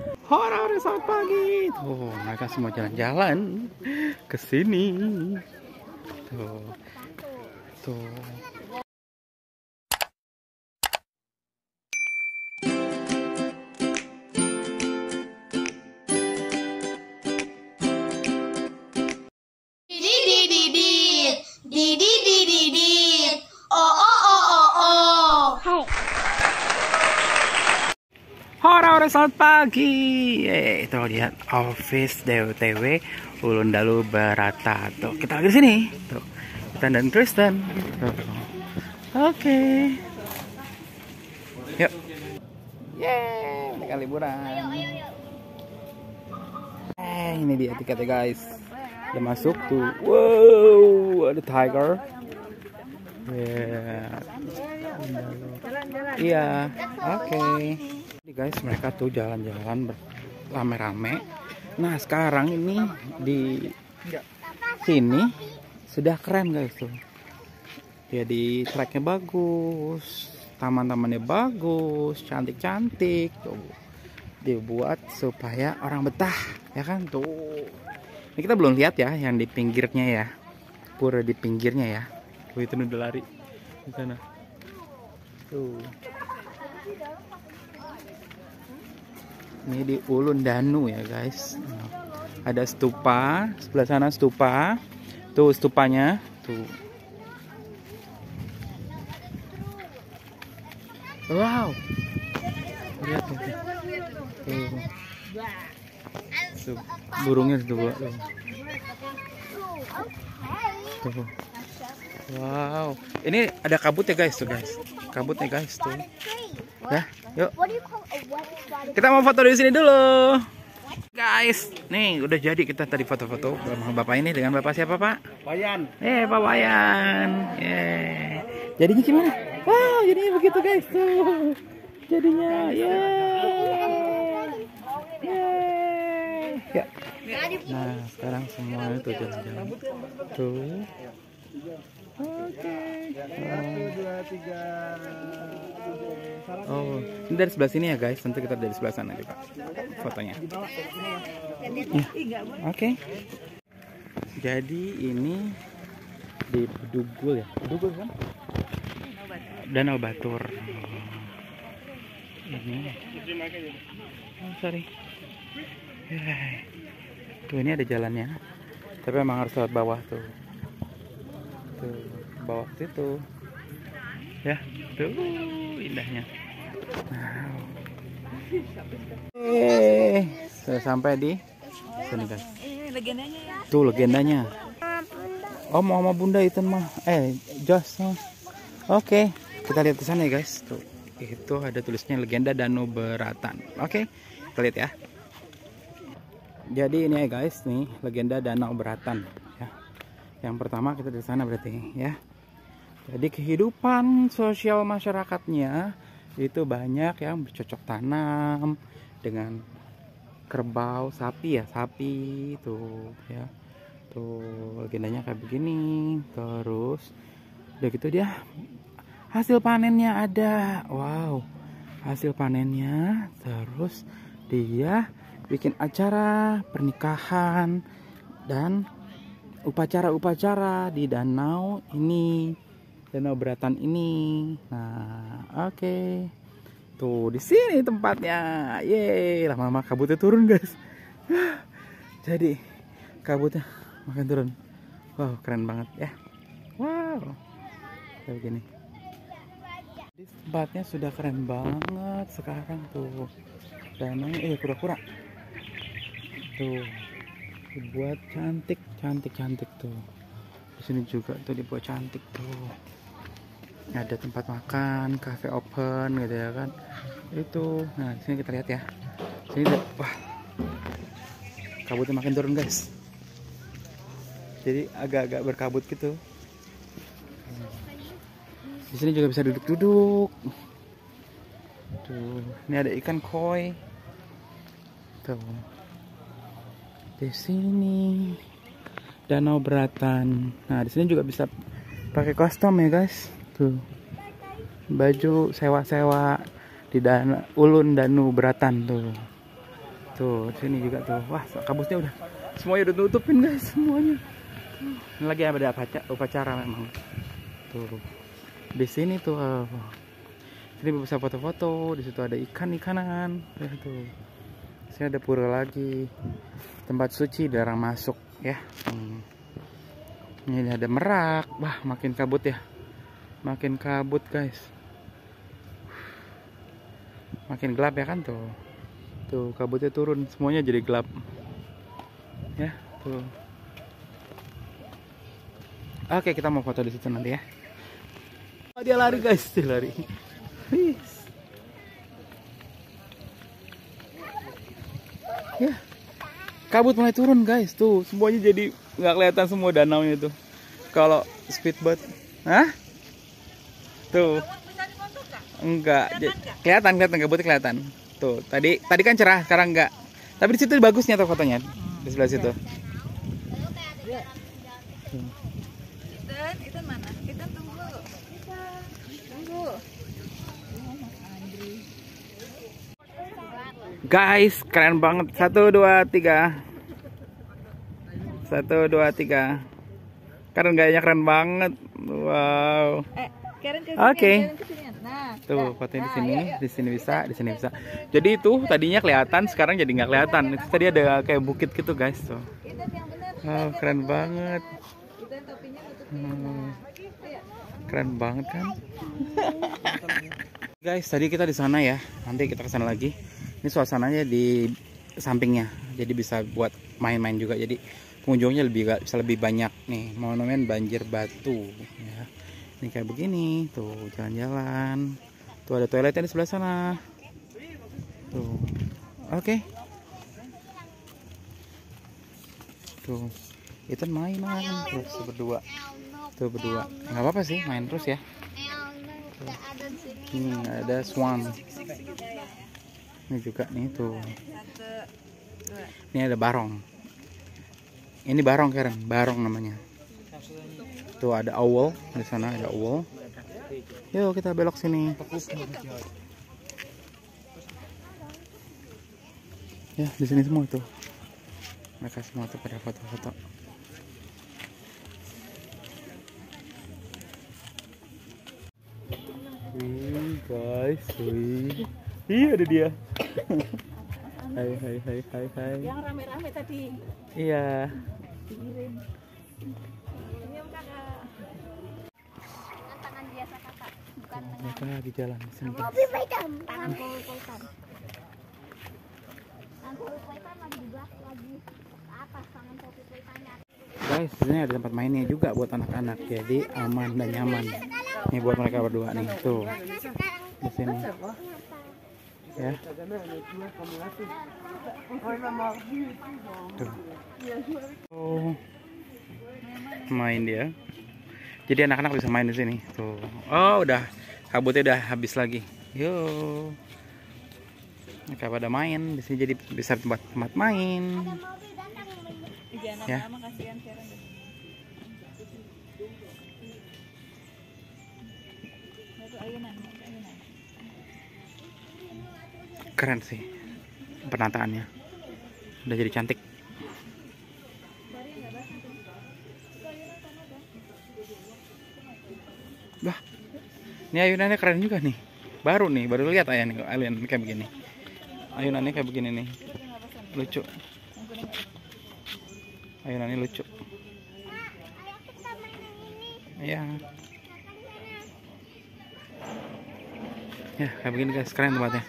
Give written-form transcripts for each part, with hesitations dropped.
Hore selamat pagi. Tuh, mereka semua jalan-jalan ke sini. Tuh. Tuh. Hore selamat pagi. Tuh lihat office DWTW Ulun Dalu Barata. Tuh, kita lagi di sini. Tuh. Kita dan Kristen. Oke. Yuk. Yeay, mereka liburan. Ini dia tiketnya guys. Udah masuk tuh. Wow, ada tiger. Iya, oke. Jadi guys, mereka tuh jalan-jalan rame-rame. Nah, sekarang ini di sini sudah keren guys tuh. Jadi tracknya bagus, taman-tamannya bagus, cantik-cantik tuh. Dibuat supaya orang betah, ya kan tuh. Ini kita belum lihat ya yang di pinggirnya ya. Pura di pinggirnya ya. Tuh itu udah lari di sana. Tuh. Ini di Ulun Danu ya guys. Ada stupa, sebelah sana stupa. Tuh stupanya, tuh. Wow. Lihat tuh. Tuh. Burungnya tuh. Tuh. Wow. Ini ada kabut ya guys tuh guys. Kabutnya guys tuh. Ya, yuk. Kita mau foto di sini dulu. Guys, nih udah jadi kita tadi foto-foto sama Bapak ini dengan Bapak siapa, Pak? Wayan. Pak Wayan. Jadinya gimana? Wow, jadinya begitu guys tuh. Jadinya ya. Nah, sekarang semua itu jalan-jalan. Tuh. Oke. 1, 2, 3. Oh, ini dari sebelah sini ya guys. Nanti kita dari sebelah sana juga fotonya. Ya. Oke. Jadi ini di Bedugul ya. Bedugul kan? Danau Batur. Ini. Oh, sorry. Tuh ini ada jalannya. Tapi emang harus lewat bawah tuh. Tuh, bawah situ. Ya, tuh indahnya. Wow. Saya sampai di sini guys. Tuh legendanya. Oh, mau sama Bunda itu mah. Jos. Oke, kita lihat ke sana ya guys. Tuh, itu ada tulisnya legenda Danau Beratan. Oke, kita lihat ya. Jadi ini ya guys, nih legenda Danau Beratan. Ya. Yang pertama kita di sana berarti ya. Jadi kehidupan sosial masyarakatnya itu banyak yang bercocok tanam dengan kerbau, sapi ya, sapi tuh ya. Tuh legendanya kayak begini. Terus udah gitu dia hasil panennya ada. Wow. Hasil panennya, terus dia bikin acara pernikahan dan upacara-upacara di danau ini. Danau Beratan ini. Nah, oke. Tuh di sini tempatnya. Yeay, lama-lama kabutnya turun, guys. Jadi kabutnya makin turun. Wow, keren banget ya. Wow. Kayak begini. Jadi tempatnya sudah keren banget sekarang tuh. Danaunya kura-kura. Tuh. Dibuat cantik tuh. Di sini juga tuh dibuat cantik tuh. Ada tempat makan, cafe open gitu ya kan. Itu. Nah, di sini kita lihat ya. Sini wah. Kabutnya makin turun, guys. Jadi agak-agak berkabut gitu. Di sini juga bisa duduk-duduk. Tuh, ini ada ikan koi. Tuh. Di sini Danau Beratan. Nah, di sini juga bisa pakai kostum ya, guys. Tuh. Baju sewa-sewa di Ulun Danu Beratan tuh. Tuh, sini juga tuh. Wah, kabutnya udah semuanya udah tutupin guys, semuanya. Ini lagi ada upacara memang. Tuh. Di sini tuh. Sini bisa foto-foto, di situ ada ikan-ikanan. Ya tuh. Sini ada pura lagi. Tempat suci, dilarang masuk ya. Ini ada merak. Wah, makin kabut ya. Makin kabut guys. Makin gelap ya kan tuh. Tuh kabutnya turun, semuanya jadi gelap. Ya, tuh. Oke, kita mau foto di situ nanti ya. Oh, dia lari guys, dia lari. Ya. Kabut mulai turun guys, tuh semuanya jadi nggak kelihatan semua danaunya tuh. Kalau speedboat, hah? Tuh. Enggak, kelihatan kabutnya kelihatan. Tuh, tadi kan cerah, sekarang enggak. Tapi di situ bagusnya tuh fotonya di sebelah situ. Kita mana? Kita tunggu. Guys, keren banget. 1, 2, 3. 1, 2, 3. Keren gayanya, keren banget. Wow. Oke. Nah, Tuh, fotonya di sini bisa, di sini bisa. Jadi itu tadinya kelihatan, sekarang jadi nggak kelihatan. Itu tadi ada kayak bukit gitu, guys. Tuh. Oh, keren banget. Keren banget kan? Guys, tadi kita di sana ya. Nanti kita ke sana lagi. Ini suasananya di sampingnya. Jadi bisa buat main-main juga. Jadi pengunjungnya bisa lebih banyak nih. Monumen Banjir Batu ya. Ini kayak begini, tuh jalan-jalan. Tuh ada toiletnya di sebelah sana. Tuh. Oke. Tuh. Itu mainan terus berdua. Tuh berdua. Nggak apa-apa sih, main terus ya. Ada swan. Ini juga nih tuh. Ini ada barong. Ini barong Karen, barong namanya. Tuh ada owl di sana, ada owl. Yuk kita belok sini. Ya di sini semua tuh. Mereka semua tuh pada foto-foto. Wih guys, wih. Iya ada dia. Hai. yang rame-rame tadi. Iya. Dikirim. Tangan biasa kakak, bukan Mereka lagi jalan sini. tangan pol-polkan. Tangan pol-polkan lagi ke atas tangan pol-polkannya. Guys, di sini ada tempat mainnya juga buat anak-anak, jadi aman dan nyaman. Nih buat mereka berdua nih, tuh di sini. Ya. Tuh. Oh, main dia. Jadi anak-anak bisa main di sini. Tuh. Oh, udah kabutnya udah habis lagi. Yo. Mereka pada main di sini, jadi bisa tempat main. Ya. Keren sih penataannya, udah jadi cantik. Wah, ini ayunannya keren juga nih, baru lihat ayunan kayak begini. Ayunannya kayak begini nih, lucu. Ayunannya lucu. Iya. Ya kayak begini guys, keren tempatnya.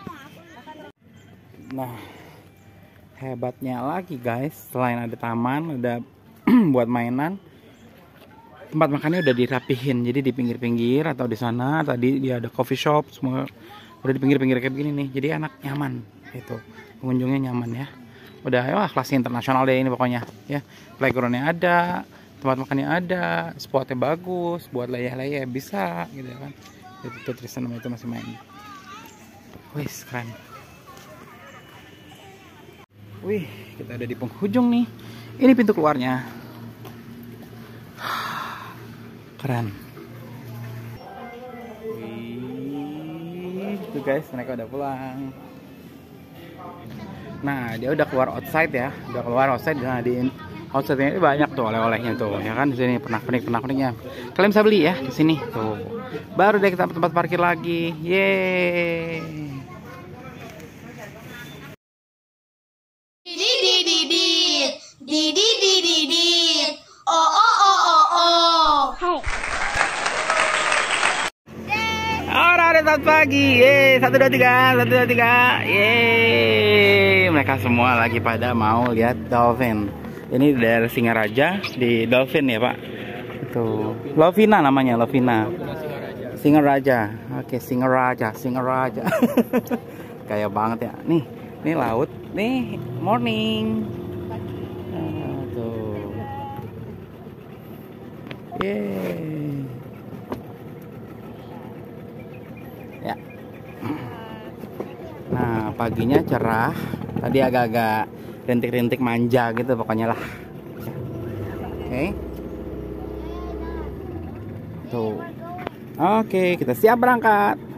Nah, hebatnya lagi guys, selain ada taman, ada buat mainan, tempat makannya udah dirapihin. Jadi di pinggir-pinggir atau di sana tadi dia ada coffee shop, semua udah di pinggir-pinggir kayak begini nih. Jadi anak nyaman, itu pengunjungnya nyaman ya. Udah ya kelas internasional deh ini pokoknya ya. Playgroundnya ada, tempat makannya ada, spotnya bagus, buat layah-layah bisa gitu kan. Itu Tristan itu masih main. Wih keren. Wih, kita ada di penghujung nih. Ini pintu keluarnya. Keren. Wih, tuh guys, mereka udah pulang. Nah, dia udah keluar outside ya, udah keluar outside. Nah, di outside ini banyak tuh oleh-olehnya tuh, ya kan di sini pernak-perniknya. Kalian bisa beli ya di sini tuh. Baru deh kita tempat parkir lagi. Yeay. Orang ada saat pagi, yeay, 1, 2, 3, 1, 2, 3, yeay. Mereka semua lagi pada mau lihat dolphin. Ini dari Singaraja di dolphin ya Pak. Itu Lovina namanya, Lovina. Singaraja, oke Singaraja. Kayak banget ya. Nih laut, nih morning. Tuh, yeay. Ya. Nah, paginya cerah. Tadi agak-agak rintik-rintik manja gitu pokoknya lah. Oke. Tuh. Oke, kita siap berangkat.